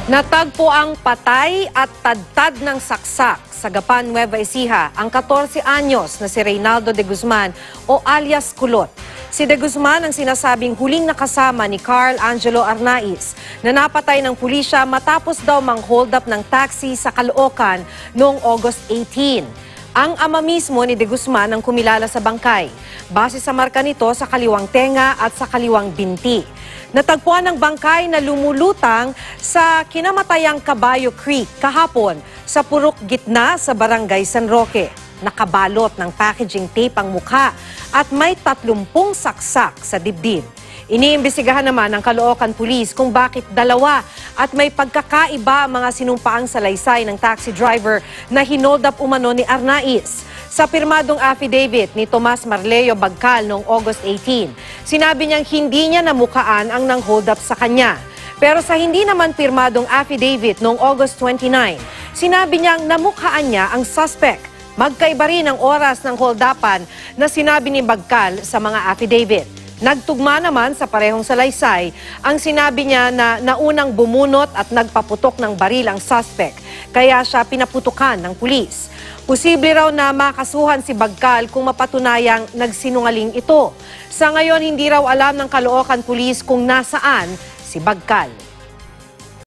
Natagpuang patay at tadtad ng saksak sa Gapan, Nueva Ecija ang 14 anyos na si Reynaldo de Guzman o alias Kulot. Si de Guzman ang sinasabing huling nakasama ni Carl Angelo Arnaiz na napatay ng pulisya matapos daw mang-hold up ng taxi sa Caloocan noong August 18. Ang ama mismo ni de Guzman ang kumilala sa bangkay, base sa marka nito sa kaliwang tenga at sa kaliwang binti. Natagpuan ng bangkay na lumulutang sa kinamatayang Caballo Creek kahapon sa purok gitna sa barangay San Roque. Nakabalot ng packaging tape ang mukha at may 30 saksak sa dibdib. Iniimbestigahan naman ng Caloocan Police kung bakit dalawa at may pagkakaiba ang mga sinumpaang salaysay ng taxi driver na hinold up umano ni Arnaiz. Sa pirmadong affidavit ni Tomas Marleo Bagcal noong August 18, sinabi niyang hindi niya namukaan ang nang-hold up sa kanya. Pero sa hindi naman pirmadong affidavit noong August 29, sinabi niyang namukaan niya ang suspect. Magkaiba rin ang oras ng hold-upan na sinabi ni Bagcal sa mga affidavit. Nagtugma naman sa parehong salaysay ang sinabi niya na naunang bumunot at nagpaputok ng baril ang suspect, kaya siya pinaputukan ng pulis. Posible raw na makasuhan si Bagcal kung mapatunayang nagsinungaling ito. Sa ngayon, hindi raw alam ng Caloocan Police kung nasaan si Bagcal.